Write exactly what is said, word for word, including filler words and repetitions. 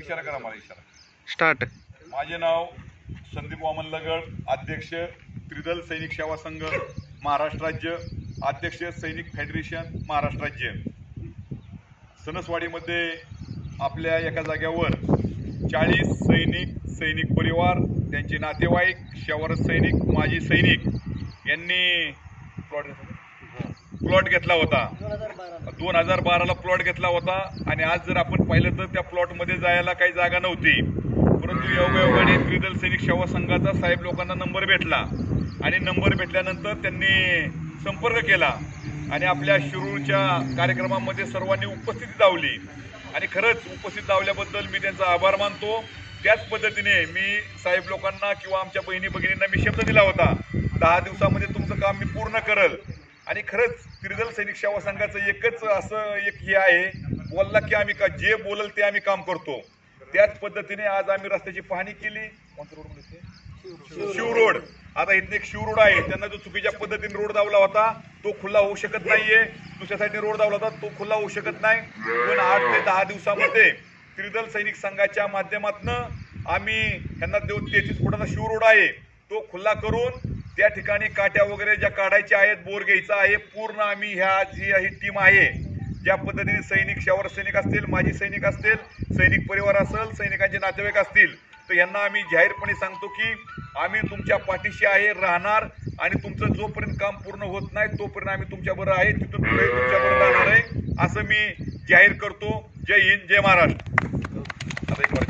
इशारा करा मला इशारा स्टार्ट। माझे नाव संदीप वामन लगड, अध्यक्ष त्रिदल सैनिक सेवा संघ महाराष्ट्र राज्य, अध्यक्ष सैनिक फेडरेशन महाराष्ट्र राज्य। सणसवाडीमध्ये आपल्या एका जाग्यावर चाळीस सैनिक, सैनिक परिवार, त्यांचे नातेवाईक, शेवारत सैनिक, माजी सैनिक यांनी प्लॉट प्लॉट घेतला होता। दोन हजार बाराला प्लॉट घेतला होता आणि आज जर आपण पाहिलं तर त्या प्लॉटमध्ये जायला काही जागा नव्हती, परंतु योगायोगाने त्रिदल सैनिक सेवा संघाचा साहेब लोकांना नंबर भेटला आणि नंबर भेटल्यानंतर त्यांनी संपर्क केला आणि आपल्या शिरूरच्या कार्यक्रमामध्ये सर्वांनी उपस्थिती दावली आणि खरंच उपस्थित दावल्याबद्दल मी त्यांचा आभार मानतो। त्याच पद्धतीने मी साहेब लोकांना किंवा आमच्या बहिणी भगिनींना मी शब्द दिला होता, दहा दिवसामध्ये तुमचं काम मी पूर्ण करल आणि खरंच त्रिदल सैनिक सेवा संघाचं एकच असं एक हे आहे, बोलला की आम्ही का जे बोलल ते आम्ही काम करतो। त्याच पद्धतीने आज आम्ही रस्त्याची पाहणी केली। शिव रोड, आता इथं एक शिव रोड आहे, त्यांना जो चुकीच्या पद्धतीने रोड दावला होता तो खुला होऊ शकत नाहीये, दुसऱ्या साईडने रोड दावला होता तो खुला होऊ शकत नाही। पण आठ ते दहा दिवसामध्ये त्रिदल सैनिक संघाच्या माध्यमातून आम्ही यांना देऊ तेहतीस फुटाचा शिव रोड आहे तो खुला करून त्या ठिकाणी काट्या वगैरे ज्या काढायच्या आहेत, बोर घ्यायचा आहे, पूर्ण आम्ही ह्या जी ही टीम आहे, ज्या पद्धतीने सैनिक, शेवारत सैनिक असतील, माजी सैनिक असतील, सैनिक परिवार असेल, सैनिकांचे नातेवाईक असतील, तर यांना आम्ही जाहीरपणे सांगतो की आम्ही तुमच्या पाठीशी आहे, राहणार आणि तुमचं जोपर्यंत काम पूर्ण होत नाही तोपर्यंत आम्ही तुमच्याबरोबर आहे, तिथून पुढे तुमच्याबरोबर राहणार आहे असं मी जाहीर करतो। जय हिंद, जय महाराष्ट्र।